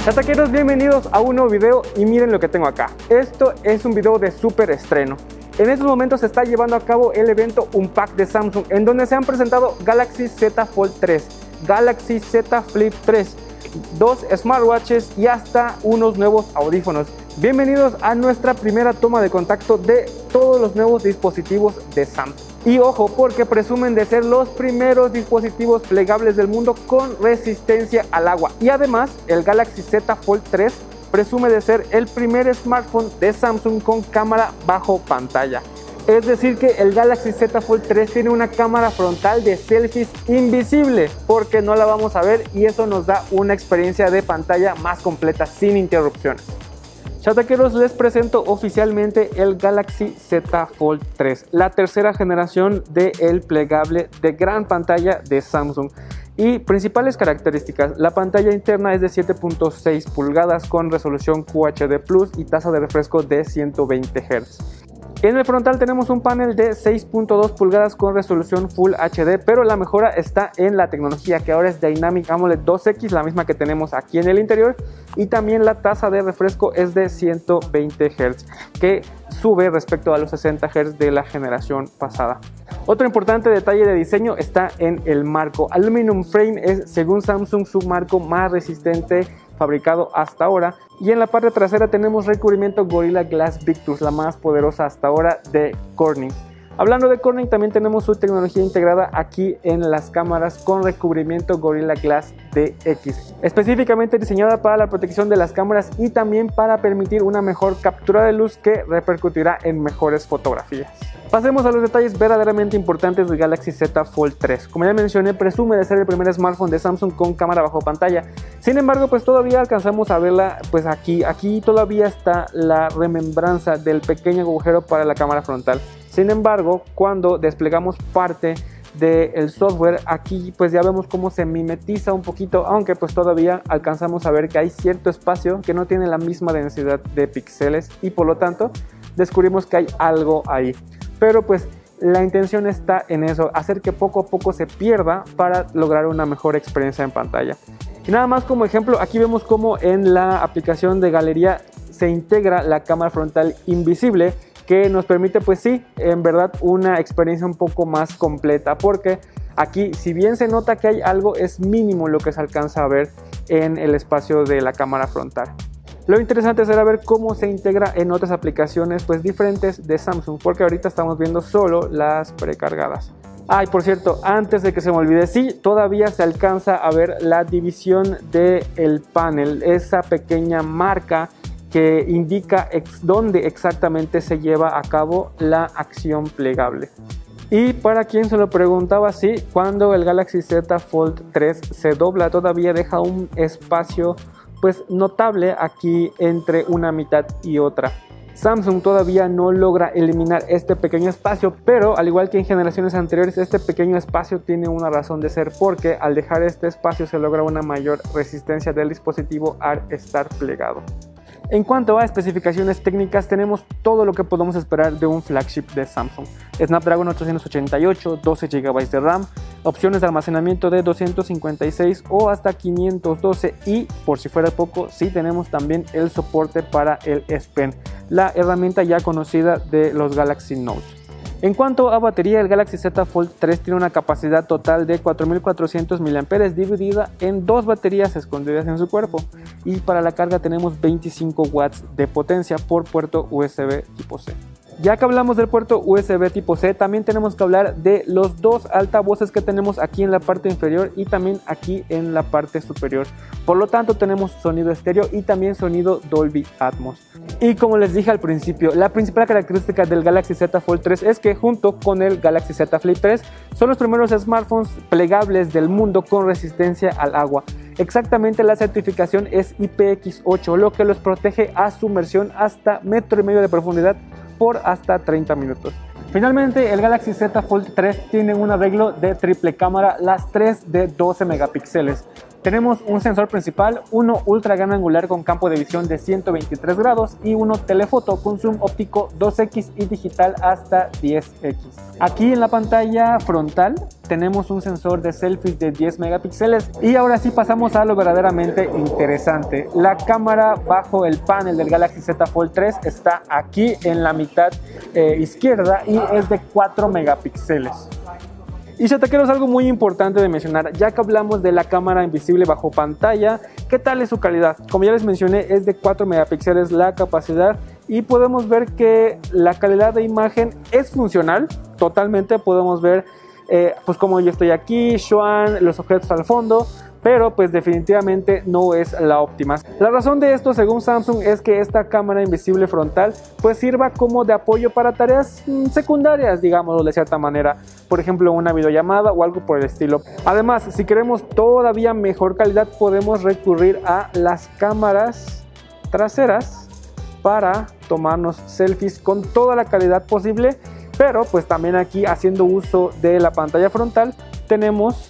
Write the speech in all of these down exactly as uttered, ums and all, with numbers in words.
Chataqueros, bienvenidos a un nuevo video y miren lo que tengo acá. Esto es un video de súper estreno. En estos momentos se está llevando a cabo el evento Unpacked de Samsung, en donde se han presentado Galaxy Z Fold tres, Galaxy Z Flip tres, dos smartwatches y hasta unos nuevos audífonos. Bienvenidos a nuestra primera toma de contacto de todos los nuevos dispositivos de Samsung. Y ojo, porque presumen de ser los primeros dispositivos plegables del mundo con resistencia al agua. Y además, el Galaxy Z Fold tres presume de ser el primer smartphone de Samsung con cámara bajo pantalla. Es decir que el Galaxy Z Fold tres tiene una cámara frontal de selfies invisible, porque no la vamos a ver y eso nos da una experiencia de pantalla más completa sin interrupciones. Chataqueros, les presento oficialmente el Galaxy Z Fold tres, la tercera generación del plegable de gran pantalla de Samsung. Y principales características: la pantalla interna es de siete punto seis pulgadas con resolución Q H D plus y tasa de refresco de ciento veinte hertz. En el frontal tenemos un panel de seis punto dos pulgadas con resolución Full H D, pero la mejora está en la tecnología, que ahora es Dynamic AMOLED dos X, la misma que tenemos aquí en el interior, y también la tasa de refresco es de ciento veinte hertz, que sube respecto a los sesenta hertz de la generación pasada. Otro importante detalle de diseño está en el marco. Aluminum Frame es, según Samsung, su marco más resistente fabricado hasta ahora, y en la parte trasera tenemos recubrimiento Gorilla Glass Victus, la más poderosa hasta ahora de Corning. Hablando de Corning, también tenemos su tecnología integrada aquí en las cámaras con recubrimiento Gorilla Glass D X, específicamente diseñada para la protección de las cámaras y también para permitir una mejor captura de luz que repercutirá en mejores fotografías. Pasemos a los detalles verdaderamente importantes del Galaxy Z Fold tres. Como ya mencioné, presume de ser el primer smartphone de Samsung con cámara bajo pantalla. Sin embargo, pues todavía alcanzamos a verla, pues aquí, aquí todavía está la remembranza del pequeño agujero para la cámara frontal. Sin embargo, cuando desplegamos parte del software, aquí pues ya vemos cómo se mimetiza un poquito, aunque pues todavía alcanzamos a ver que hay cierto espacio que no tiene la misma densidad de píxeles y por lo tanto descubrimos que hay algo ahí. Pero pues la intención está en eso, hacer que poco a poco se pierda para lograr una mejor experiencia en pantalla. Y nada más como ejemplo, aquí vemos cómo en la aplicación de galería se integra la cámara frontal invisible, que nos permite, pues sí, en verdad una experiencia un poco más completa, porque aquí, si bien se nota que hay algo, es mínimo lo que se alcanza a ver en el espacio de la cámara frontal. Lo interesante será ver cómo se integra en otras aplicaciones pues diferentes de Samsung, porque ahorita estamos viendo solo las precargadas. Ay, por cierto, antes de que se me olvide, sí, todavía se alcanza a ver la división del panel, esa pequeña marca que indica ex dónde exactamente se lleva a cabo la acción plegable. Y para quien se lo preguntaba, sí, cuando el Galaxy Z Fold tres se dobla, todavía deja un espacio pues notable aquí entre una mitad y otra. Samsung todavía no logra eliminar este pequeño espacio, pero al igual que en generaciones anteriores, este pequeño espacio tiene una razón de ser, porque al dejar este espacio se logra una mayor resistencia del dispositivo al estar plegado. En cuanto a especificaciones técnicas, tenemos todo lo que podemos esperar de un flagship de Samsung. Snapdragon ochocientos ochenta y ocho, doce gigabytes de RAM, opciones de almacenamiento de doscientos cincuenta y seis o hasta quinientos doce, y por si fuera poco, sí tenemos también el soporte para el S Pen, la herramienta ya conocida de los Galaxy Note. En cuanto a batería, el Galaxy Z Fold tres tiene una capacidad total de cuatro mil cuatrocientos miliamperios hora dividida en dos baterías escondidas en su cuerpo, y para la carga tenemos veinticinco watts de potencia por puerto U S B tipo C. Ya que hablamos del puerto U S B tipo C, también tenemos que hablar de los dos altavoces que tenemos aquí en la parte inferior y también aquí en la parte superior. Por lo tanto, tenemos sonido estéreo y también sonido Dolby Atmos. Y como les dije al principio, la principal característica del Galaxy Z Fold tres es que junto con el Galaxy Z Flip tres son los primeros smartphones plegables del mundo con resistencia al agua. Exactamente, la certificación es I P X ocho, lo que los protege a sumersión hasta metro y medio de profundidad por hasta treinta minutos. Finalmente, el Galaxy Z Fold tres tiene un arreglo de triple cámara, las tres de doce megapíxeles. Tenemos un sensor principal, uno ultra gran angular con campo de visión de ciento veintitrés grados y uno telefoto con zoom óptico dos equis y digital hasta diez equis. Aquí en la pantalla frontal tenemos un sensor de selfies de diez megapíxeles y ahora sí pasamos a lo verdaderamente interesante. La cámara bajo el panel del Galaxy Z Fold tres está aquí en la mitad eh, izquierda y es de cuatro megapíxeles. Y chataqueros, algo muy importante de mencionar, ya que hablamos de la cámara invisible bajo pantalla, ¿qué tal es su calidad? Como ya les mencioné, es de cuatro megapíxeles la capacidad y podemos ver que la calidad de imagen es funcional, totalmente podemos ver eh, pues como yo estoy aquí, Xuan, los objetos al fondo, pero pues definitivamente no es la óptima. La razón de esto, según Samsung, es que esta cámara invisible frontal pues sirva como de apoyo para tareas mmm, secundarias, digámoslo de cierta manera, por ejemplo una videollamada o algo por el estilo. Además, si queremos todavía mejor calidad, podemos recurrir a las cámaras traseras para tomarnos selfies con toda la calidad posible, pero pues también aquí, haciendo uso de la pantalla frontal, tenemos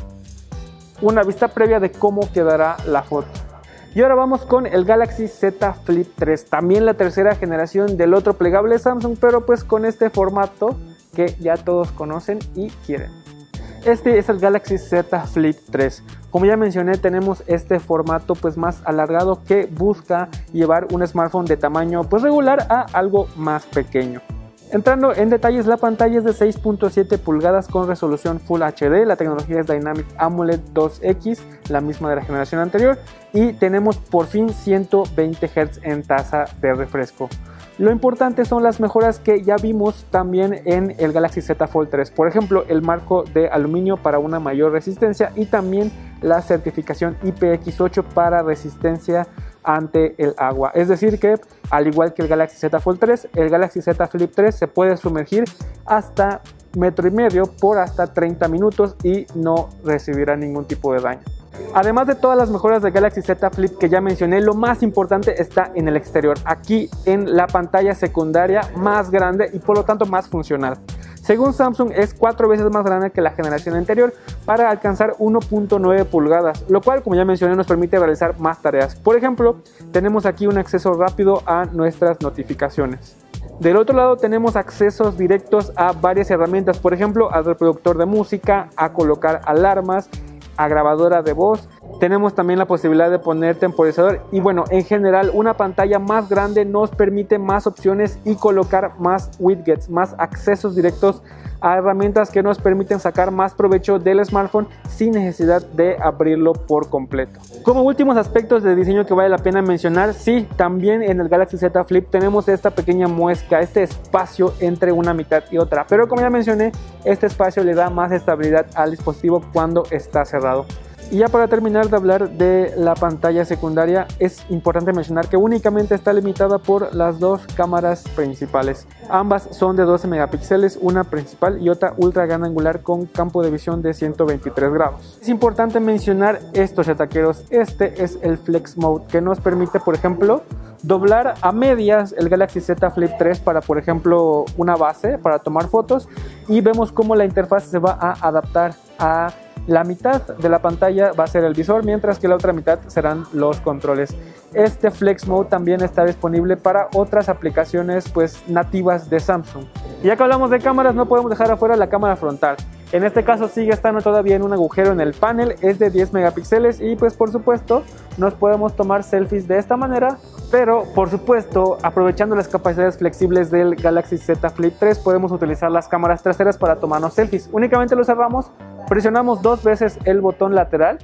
una vista previa de cómo quedará la foto. Y ahora vamos con el Galaxy Z Flip tres, también la tercera generación del otro plegable Samsung, pero pues con este formato que ya todos conocen y quieren. Este es el Galaxy Z Flip tres. Como ya mencioné, tenemos este formato pues más alargado que busca llevar un smartphone de tamaño pues regular a algo más pequeño. Entrando en detalles, la pantalla es de seis punto siete pulgadas con resolución Full H D, la tecnología es Dynamic AMOLED dos equis, la misma de la generación anterior, y tenemos por fin ciento veinte hertz en tasa de refresco. Lo importante son las mejoras que ya vimos también en el Galaxy Z Fold tres, por ejemplo el marco de aluminio para una mayor resistencia y también la certificación I P X ocho para resistencia ante el agua. Es decir que, al igual que el Galaxy Z Fold tres, el Galaxy Z Flip tres se puede sumergir hasta metro y medio por hasta treinta minutos y no recibirá ningún tipo de daño. Además de todas las mejoras del Galaxy Z Flip que ya mencioné, lo más importante está en el exterior, aquí en la pantalla secundaria más grande y por lo tanto más funcional. Según Samsung, es cuatro veces más grande que la generación anterior para alcanzar uno punto nueve pulgadas, lo cual, como ya mencioné, nos permite realizar más tareas. Por ejemplo, tenemos aquí un acceso rápido a nuestras notificaciones. Del otro lado tenemos accesos directos a varias herramientas, por ejemplo, al reproductor de música, a colocar alarmas, a grabadora de voz. Tenemos también la posibilidad de poner temporizador y bueno, en general una pantalla más grande nos permite más opciones y colocar más widgets, más accesos directos a herramientas que nos permiten sacar más provecho del smartphone sin necesidad de abrirlo por completo. Como últimos aspectos de diseño que vale la pena mencionar, sí, también en el Galaxy Z Flip tenemos esta pequeña muesca, este espacio entre una mitad y otra, pero como ya mencioné, este espacio le da más estabilidad al dispositivo cuando está cerrado. Y ya para terminar de hablar de la pantalla secundaria, es importante mencionar que únicamente está limitada por las dos cámaras principales. Ambas son de doce megapíxeles, una principal y otra ultra gran angular con campo de visión de ciento veintitrés grados. Es importante mencionar esto, chataqueros, este es el Flex Mode que nos permite, por ejemplo, doblar a medias el Galaxy Z Flip tres para, por ejemplo, una base para tomar fotos, y vemos cómo la interfaz se va a adaptar a la mitad de la pantalla va a ser el visor, mientras que la otra mitad serán los controles. Este Flex Mode también está disponible para otras aplicaciones pues nativas de Samsung. Y ya que hablamos de cámaras, no podemos dejar afuera la cámara frontal. En este caso sigue estando todavía en un agujero en el panel, es de diez megapíxeles y pues por supuesto nos podemos tomar selfies de esta manera, pero por supuesto aprovechando las capacidades flexibles del Galaxy Z Flip tres podemos utilizar las cámaras traseras para tomarnos selfies. Únicamente lo cerramos, presionamos dos veces el botón lateral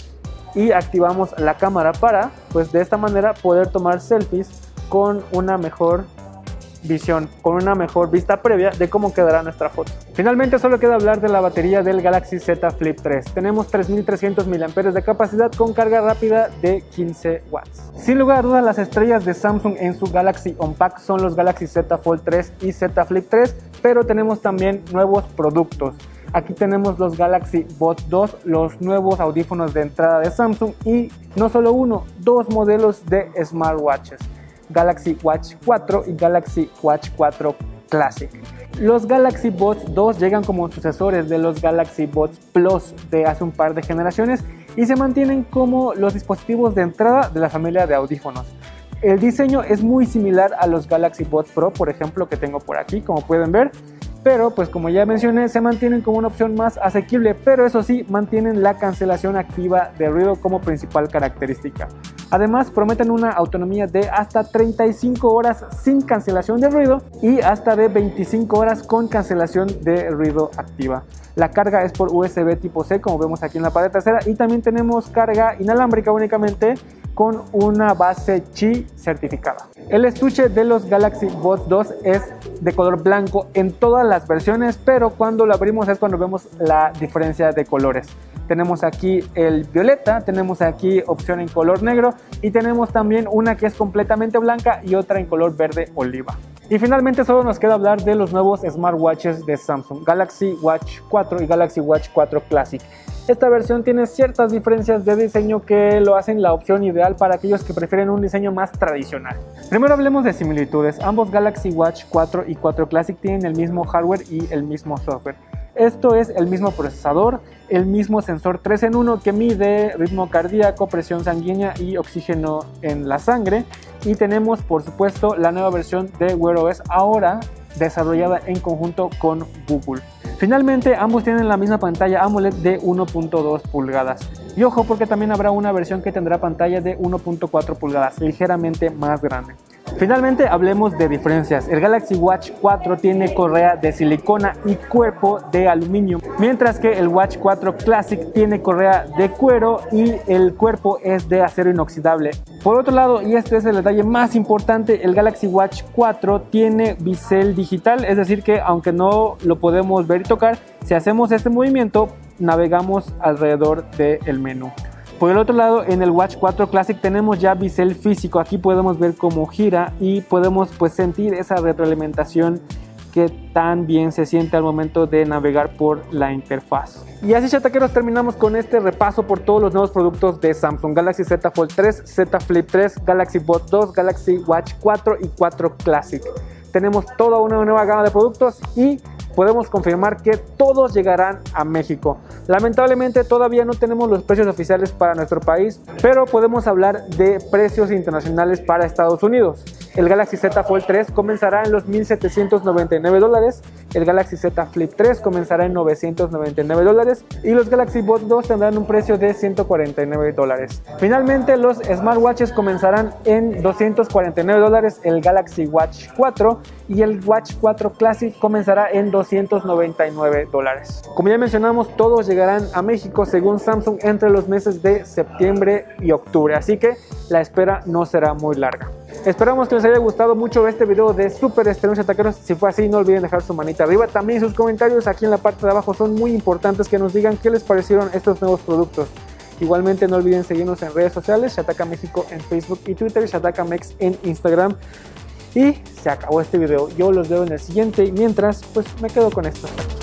y activamos la cámara para pues de esta manera poder tomar selfies con una mejor visión, con una mejor vista previa de cómo quedará nuestra foto. Finalmente solo queda hablar de la batería del Galaxy Z Flip tres. Tenemos tres mil trescientos miliamperios hora de capacidad con carga rápida de quince watts. Sin lugar a dudas, las estrellas de Samsung en su Galaxy Unpacked son los Galaxy Z Fold tres y Z Flip tres, pero tenemos también nuevos productos. Aquí tenemos los Galaxy Buds dos, los nuevos audífonos de entrada de Samsung y no solo uno, dos modelos de smartwatches, Galaxy Watch cuatro y Galaxy Watch cuatro Classic. Los Galaxy Buds dos llegan como sucesores de los Galaxy Buds Plus de hace un par de generaciones y se mantienen como los dispositivos de entrada de la familia de audífonos. El diseño es muy similar a los Galaxy Buds Pro, por ejemplo, que tengo por aquí, como pueden ver. Pero pues como ya mencioné, se mantienen como una opción más asequible, pero eso sí, mantienen la cancelación activa de ruido como principal característica. Además, prometen una autonomía de hasta treinta y cinco horas sin cancelación de ruido y hasta de veinticinco horas con cancelación de ruido activa. La carga es por U S B tipo C, como vemos aquí en la parte trasera, y también tenemos carga inalámbrica únicamente con una base Qi certificada. El estuche de los Galaxy Buds dos es de color blanco en todas las versiones, pero cuando lo abrimos es cuando vemos la diferencia de colores. Tenemos aquí el violeta, tenemos aquí opción en color negro y tenemos también una que es completamente blanca y otra en color verde oliva. Y finalmente solo nos queda hablar de los nuevos smartwatches de Samsung, Galaxy Watch cuatro y Galaxy Watch cuatro Classic. Esta versión tiene ciertas diferencias de diseño que lo hacen la opción ideal para aquellos que prefieren un diseño más tradicional. Primero hablemos de similitudes. Ambos Galaxy Watch cuatro y cuatro Classic tienen el mismo hardware y el mismo software. Esto es el mismo procesador, el mismo sensor tres en uno que mide ritmo cardíaco, presión sanguínea y oxígeno en la sangre. Y tenemos por supuesto la nueva versión de Wear O S, ahora desarrollada en conjunto con Google. Finalmente ambos tienen la misma pantalla AMOLED de uno punto dos pulgadas. Y ojo, porque también habrá una versión que tendrá pantalla de uno punto cuatro pulgadas, ligeramente más grande. Finalmente hablemos de diferencias. El Galaxy Watch cuatro tiene correa de silicona y cuerpo de aluminio, mientras que el Watch cuatro Classic tiene correa de cuero y el cuerpo es de acero inoxidable. Por otro lado, y este es el detalle más importante, el Galaxy Watch cuatro tiene bisel digital, es decir que aunque no lo podemos ver y tocar, si hacemos este movimiento navegamos alrededor del menú. Por el otro lado, en el Watch cuatro Classic tenemos ya bisel físico. Aquí podemos ver cómo gira y podemos pues sentir esa retroalimentación que tan bien se siente al momento de navegar por la interfaz. Y así, chataqueros, terminamos con este repaso por todos los nuevos productos de Samsung: Galaxy Z Fold tres, Z Flip tres, Galaxy Buds dos, Galaxy Watch cuatro y cuatro Classic. Tenemos toda una nueva gama de productos y podemos confirmar que todos llegarán a México. Lamentablemente todavía no tenemos los precios oficiales para nuestro país, pero podemos hablar de precios internacionales para Estados Unidos. El Galaxy Z Fold tres comenzará en los mil setecientos noventa y nueve dólares, el Galaxy Z Flip tres comenzará en novecientos noventa y nueve dólares y los Galaxy Buds dos tendrán un precio de ciento cuarenta y nueve dólares. Finalmente, los smartwatches comenzarán en doscientos cuarenta y nueve dólares, el Galaxy Watch cuatro y el Watch cuatro Classic comenzará en doscientos noventa y nueve dólares. Como ya mencionamos, todos llegarán a México según Samsung entre los meses de septiembre y octubre, así que la espera no será muy larga. Esperamos que les haya gustado mucho este video de super estreno, chataqueros. Si fue así, no olviden dejar su manita arriba. También sus comentarios aquí en la parte de abajo son muy importantes, que nos digan qué les parecieron estos nuevos productos. Igualmente no olviden seguirnos en redes sociales, Shataka México en Facebook y Twitter, Shataka Mex en Instagram. Y se acabó este video. Yo los veo en el siguiente y mientras pues me quedo con esto.